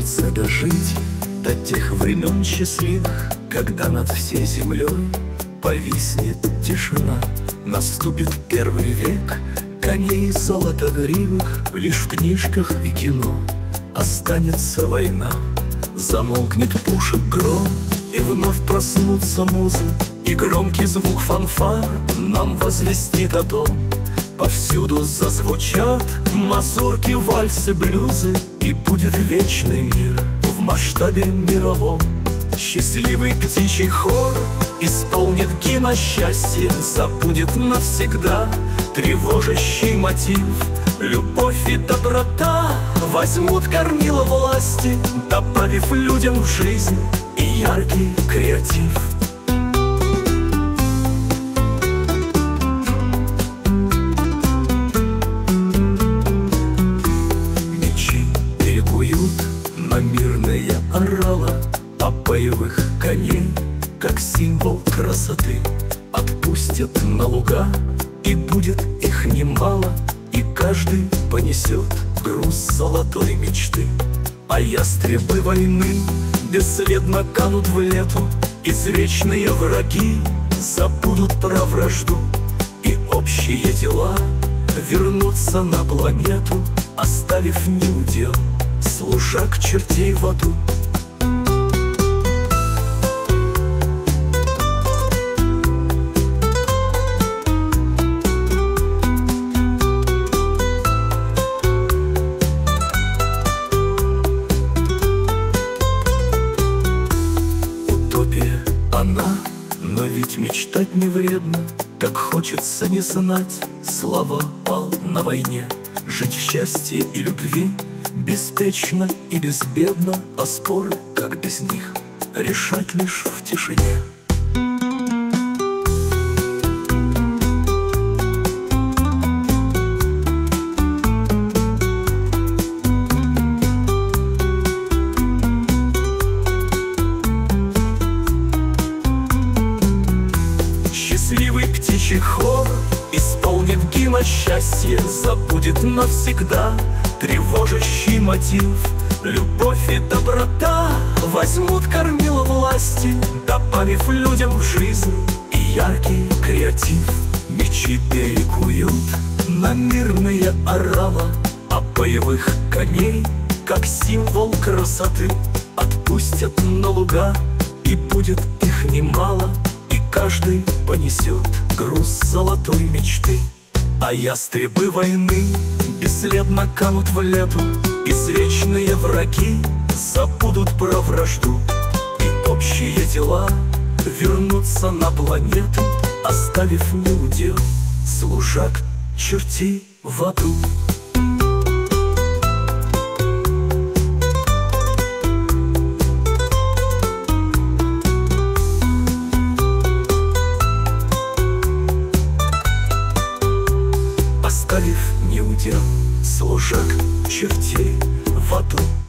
хочется дожить до тех времен счастливых, когда над всей землей повиснет тишина. Наступит первый век коней золотогривых, лишь в книжках и кино останется война. Замолкнет пушек гром, и вновь проснутся музы, и громкий звук фанфар нам возвестит о том. Повсюду зазвучат мазурки, вальсы, блюзы, и будет вечный мир в масштабе мировом. Счастливый птичий хор исполнит гимн о счастье, забудет навсегда тревожащий мотив. Любовь и доброта возьмут кормило власти, добавив людям в жизнь и яркий креатив. Мечи перекуют на мирные орала, а боевых коней, как символ красоты, отпустят на луга, и будет их немало, и каждый понесет груз золотой мечты. А ястребы войны бесследно канут в лету, извечные враги забудут про вражду, и общие дела вернутся на планету, оставив неудел служак чертей в аду. Она, но ведь мечтать не вредно, так хочется не знать слова пал на войне. Жить в счастье и любви беспечно и безбедно, а споры, как без них, решать лишь в тишине. Счастливый птичий хор исполнит гимн о счастье, забудет навсегда тревожащий мотив. Любовь и доброта возьмут кормило власти, добавив людям в жизнь и яркий креатив. Мечи перекуют на мирные орала, а боевых коней, как символ красоты, отпустят на луга, и будет их немало, каждый понесет груз золотой мечты. А ястребы войны бесследно канут в лету, извечные враги забудут про вражду, и общие дела вернутся на планету, оставив неудел служак чертей в аду. Оставив неудел служак чертей в аду.